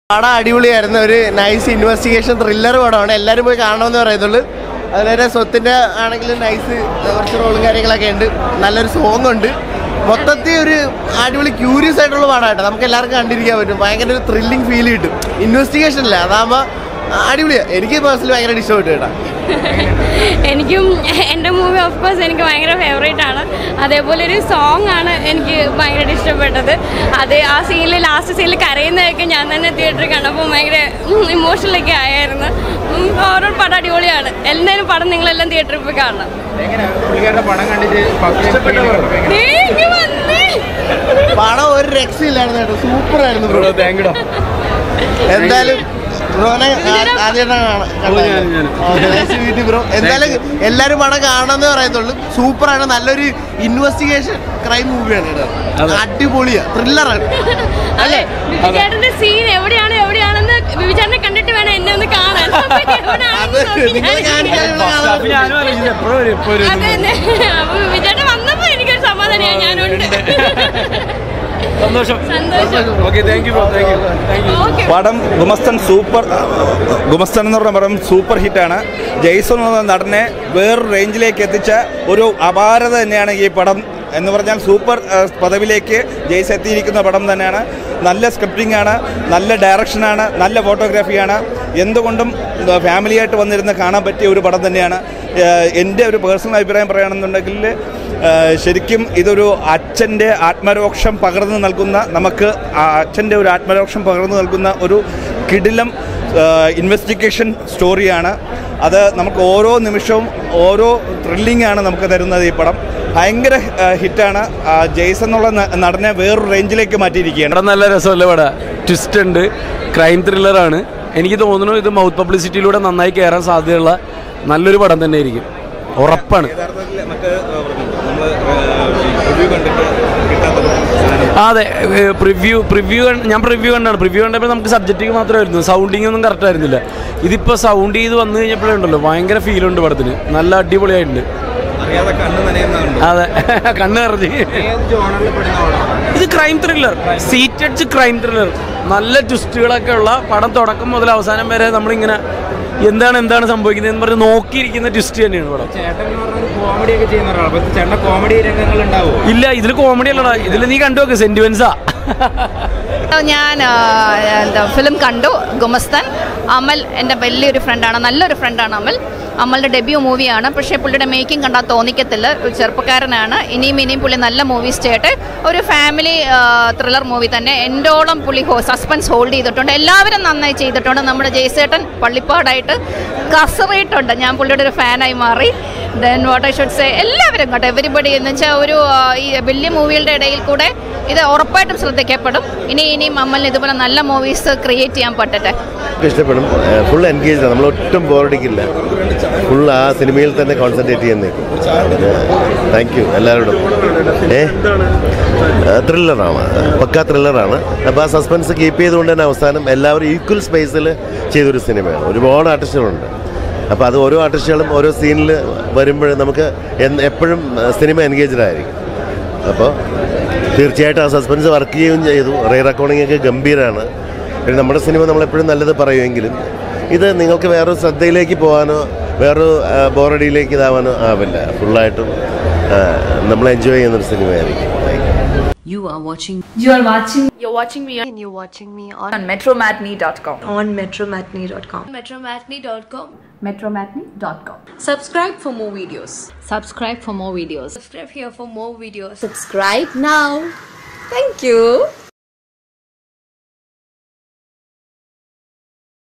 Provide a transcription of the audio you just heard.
പടം അടിപൊളിയായിരുന്നു. ഒരു നൈസ് ഇൻവെസ്റ്റിഗേഷൻ ത്രില്ലർ പടമാണ്. എല്ലാവരും പോയി കാണണമെന്ന് പറയുന്നുള്ളൂ. അതുപോലെ സ്വത്തിൻ്റെ ആണെങ്കിലും നൈസ് കുറച്ച് റോളും കാര്യങ്ങളൊക്കെ ഉണ്ട്. നല്ലൊരു സോങ് ഉണ്ട്. മൊത്തത്തിൽ ഒരു അടിപൊളി ക്യൂരിയസ് ആയിട്ടുള്ള പടമായിട്ട് നമുക്ക് എല്ലാവർക്കും കണ്ടിരിക്കാൻ പറ്റും. ഭയങ്കര ഒരു ത്രില്ലിങ് ഫീൽ കിട്ടും. ഇൻവെസ്റ്റിഗേഷൻ അല്ല, അതാകുമ്പോൾ അടിപൊളിയാണ്. എനിക്ക് പേഴ്സണലി ഭയങ്കര ഇഷ്ടപ്പെട്ടു കേട്ടോ. എനിക്കും എൻ്റെ മൂവി ഓഫ് കോഴ്സ് എനിക്ക് ഭയങ്കര ഫേവറേറ്റ് ആണ്. അതേപോലെ ഒരു സോങ് ആണ് എനിക്ക് ഭയങ്കരമായിട്ട് ഇഷ്ടപ്പെട്ടത്. അത് ആ സീനിൽ ലാസ്റ്റ് സീനിൽ കരയുന്നതൊക്കെ ഞാൻ തന്നെ തിയേറ്ററിൽ കണ്ടപ്പോൾ ഭയങ്കര ഇമോഷണലൊക്കെ ആയിരുന്നു. ഓരോ പടം അടിപൊളിയാണ്. എന്തായാലും പടം നിങ്ങളെല്ലാം തിയേറ്ററിൽ പോയി കാണണം. പടം ഒരു രക്ഷയില്ലായിരുന്നു കേട്ടോ. സൂപ്പർ ആയിരുന്നു ബ്രോ. എന്തായാലും ബ്രോനെ ബ്രോ എന്തായാലും എല്ലാരും പടം കാണാന്ന് പറയത്തുള്ളൂ. സൂപ്പറാണ്. നല്ലൊരു ഇൻവെസ്റ്റിഗേഷൻ ക്രൈം മൂവിയാണ് കേട്ടോ. അടിപൊളിയാ, ത്രില്ലറാണ് അല്ലേ? വിജയേട്ടന്റെ സീൻ എവിടെയാണെന്ന് വിജയേട്ടനെ കണ്ടിട്ട് വേണം എന്നെ ഒന്ന് കാണാൻ. വിജയേട്ടൻ വന്നപ്പോ എനിക്കൊരു സമാധാനമായി. ഞാനുണ്ട്. പടം ഗുമസ്തൻ എന്ന് പറഞ്ഞ പടം സൂപ്പർ ഹിറ്റാണ്. ജെയ്സൺ എന്ന നടനെ വേറൊരു റേഞ്ചിലേക്ക് എത്തിച്ച ഒരു അപാരത തന്നെയാണ് ഈ പടം എന്ന് പറഞ്ഞാൽ. സൂപ്പർ പദവിയിലേക്ക് ജെയ്സ് എത്തിയിരിക്കുന്ന പടം തന്നെയാണ്. നല്ല സ്ക്രിപ്റ്റിംഗ് ആണ്, നല്ല ഡയറക്ഷനാണ്, നല്ല ഫോട്ടോഗ്രാഫിയാണ്. എന്തുകൊണ്ടും ഫാമിലിയായിട്ട് വന്നിരുന്ന് കാണാൻ പറ്റിയ ഒരു പടം തന്നെയാണ്. എൻ്റെ ഒരു പേഴ്സണൽ അഭിപ്രായം പറയുകയാണെന്നുണ്ടെങ്കിൽ ശരിക്കും ഇതൊരു അച്ഛൻ്റെ ആത്മരോക്ഷം പകർന്നു നൽകുന്ന, നമുക്ക് അച്ഛൻ്റെ ഒരു ആത്മരോക്ഷം പകർന്നു നൽകുന്ന ഒരു കിടിലം ഇൻവെസ്റ്റിഗേഷൻ സ്റ്റോറിയാണ്. അത് നമുക്ക് ഓരോ നിമിഷവും ഓരോ ത്രില്ലിംഗ് ആണ് നമുക്ക് തരുന്നത് ഈ പടം. ഭയങ്കര ഹിറ്റാണ്. ജെയ്സൺ എന്നുള്ള നടനെ വേറൊരു റേഞ്ചിലേക്ക് മാറ്റിയിരിക്കുകയാണ്. നല്ല രസമല്ലേ പടം? ട്വിസ്റ്റ് ഉണ്ട്, ക്രൈം ത്രില്ലറാണ്. എനിക്ക് തോന്നുന്നു ഇത് മൗത്ത് പബ്ലിസിറ്റിയിലൂടെ നന്നായി കയറാൻ സാധ്യതയുള്ള നല്ലൊരു പടം തന്നെ ആയിരിക്കും, ഉറപ്പാണ്. അതെ, ഞാൻ പ്രിവ്യൂ കണ്ടാണ്. പ്രിവ്യൂ കണ്ടപ്പോൾ നമുക്ക് സബ്ജക്റ്റിക്ക് മാത്രമായിരുന്നു, സൗണ്ടിങ് ഒന്നും കറക്റ്റ് ആയിരുന്നില്ല. ഇതിപ്പോൾ സൗണ്ട് ചെയ്ത് വന്നു കഴിഞ്ഞപ്പോഴേ ഉണ്ടല്ലോ ഭയങ്കര ഫീലുണ്ട് പടത്തിന്. നല്ല അടിപൊളിയായിട്ടുണ്ട്. അതെ, കണ്ണ് നിറഞ്ഞ്. ഇത് crime thriller, seated crime thriller. നല്ല ട്വിസ്റ്റുകളൊക്കെ ഉള്ള പടം. തുടക്കം മുതൽ അവസാനം വരെ നമ്മളിങ്ങനെ എന്താണ് സംഭവിക്കുന്നത് എന്ന് പറഞ്ഞ് നോക്കിയിരിക്കുന്ന ട്വിസ്റ്റ് തന്നെയാണ് പടം. ഇല്ല, ഇതിൽ കോമഡി അല്ലടാ. ഇതിൽ നീ കണ്ടു നോക്ക്, സെന്റിമെന്റ്സാ. ഞാൻ ഫിലിം കണ്ടു, ഗുമസ്തൻ. അമൽ എൻ്റെ വലിയൊരു ഫ്രണ്ടാണ്, നല്ലൊരു ഫ്രണ്ടാണ് അമൽ. അമലിൻ്റെ ഡെബ്യൂ മൂവിയാണ്. പക്ഷേ പുള്ളിയുടെ മേക്കിംഗ് കണ്ടാൽ തോന്നിക്കത്തില്ല. ഒരു ചെറുപ്പക്കാരനാണ്. ഇനിയും പുള്ളി നല്ല മൂവീസ് ചെയ്യട്ടെ. ഒരു ഫാമിലി ത്രില്ലർ മൂവി തന്നെ. എൻ്റോളം പുള്ളി സസ്പെൻസ് ഹോൾഡ് ചെയ്തിട്ടുണ്ട്. എല്ലാവരും നന്നായി ചെയ്തിട്ടുണ്ട്. നമ്മുടെ ജയ്സേട്ടൻ പള്ളിപ്പാടായിട്ട് കസറിയിട്ടുണ്ട്. ഞാൻ പുള്ളിയുടെ ഒരു ഫാനായി മാറി. Then what I should say, എല്ലാവരും കേട്ടോ, എവരിബഡി എന്ന് വെച്ചാൽ ഒരു ഈ വലിയ മൂവികളുടെ ഇടയിൽ കൂടെ ഇത് ഉറപ്പായിട്ടും ശ്രദ്ധിക്കപ്പെടും. ഇനിയും അമ്മലിന് ഇതുപോലെ നല്ല മൂവീസ് ക്രിയേറ്റ് ചെയ്യാൻ പറ്റട്ടെ. ഇഷ്ടപ്പെടും. ഫുൾ എൻഗേജ് ആണ്. നമ്മൾ ഒട്ടും ബോറടിക്കില്ല. ഫുൾ ആ സിനിമയിൽ തന്നെ കോൺസെൻട്രേറ്റ് ചെയ്യുന്നേക്കും. താങ്ക് യു എല്ലാവരോടും. ത്രില്ലറാണ്, പക്കാ ത്രില്ലറാണ്. അപ്പോൾ ആ സസ്പെൻസ് കീപ്പ് ചെയ്തുകൊണ്ട് തന്നെ അവസാനം എല്ലാവരും ഈക്വൽ സ്പേസിൽ ചെയ്തൊരു സിനിമയാണ്. ഒരുപാട് ആർട്ടിസ്റ്റുകളുണ്ട്. അപ്പോൾ അത് ഓരോ ആർട്ടിസ്റ്റുകളും ഓരോ സീനിൽ വരുമ്പോൾ നമുക്ക് എപ്പോഴും സിനിമ എൻഗേജ്ഡ് ആയിരിക്കും. അപ്പോൾ തീർച്ചയായിട്ടും ആ സസ്പെൻസ് വർക്ക് ചെയ്യുകയും ചെയ്തു. റേ റെക്കോർഡിംഗ് ഒക്കെ ഗംഭീരമാണ്. പിന്നെ നമ്മുടെ സിനിമ നമ്മളെപ്പോഴും നല്ലത് പറയുമെങ്കിലും ഇത് നിങ്ങൾക്ക് വേറൊരു ശ്രദ്ധയിലേക്ക് പോകാനോ വേറൊരു ബോറടിയിലേക്ക് ഇതാവാനോ ആവില്ല. ഫുള്ളായിട്ടും നമ്മൾ എൻജോയ് ചെയ്യുന്നൊരു സിനിമയായിരിക്കും. You're watching me on metromatney.com. metromatney.com. Subscribe for more videos. Subscribe for more videos. Subscribe here for more videos. Subscribe now. Thank you.